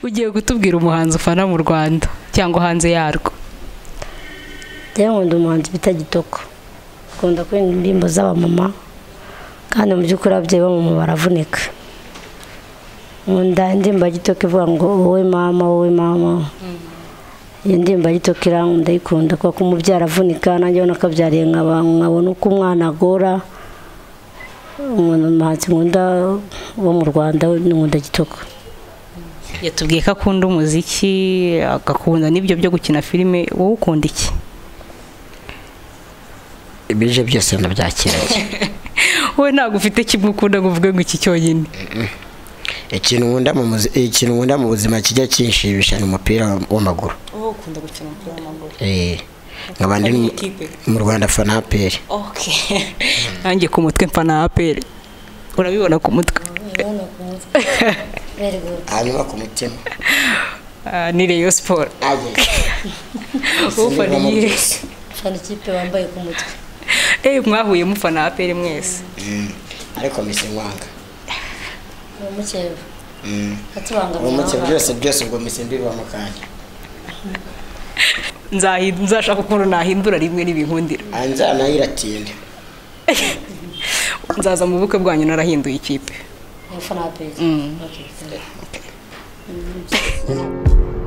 ugiye gutubwira umuhanzi ufana mu Rwanda cyangwa hanze yarwo? Nkunda umuhanzi bita Gitoko, akunda kuririmba indirimbo z'abamama kandi mu by'ukuri ababyeyi b'abamama baravunika. Nkunda indirimbo ya Gitoko ivuga ngo wowe mama wowe mama. Iyi ndirimbo ya Gitoko ndayikunda kuko umubyara avunika, nanjye nakabyariye nkabona uko umwana agora. Umuhanzi nkunda wo mu Rwanda nkunda Gitoko. Yatubwiye ko akunda umuziki, agakunda n'ibyo byo gukina filime. Wowe ukunda iki? Ibije byose ndabyakiriye. Wowe ntabwo ufite kimwe ukunda kuvuga ngo iki cyonyine? Ikintu nkunda mu buzima kijya kinshimisha ni umupira w'amaguru. Ukunda gukina umupira w'amaguru? Nkabandi mu Rwanda fana APR. Okay. Nanjye ku mutwe mfana APR. Urabibona ku mutwe? Hanyuma ku mutima ni Rayon Sport. Ufana iyihe? Fana ikipe wambaye ku mutwe. Mwahuye mufana APR mwese? Ariko mise nkwanga. Umukeba. Umukeba byose ubwo mise mbiba mu kanya. Nzashaka ukuntu nahindura rimwe n'ibinkundira. Nzanayiratinda. Nzaza mu bukwe bwanyu narahinduye ikipe. Fana APR. Okay.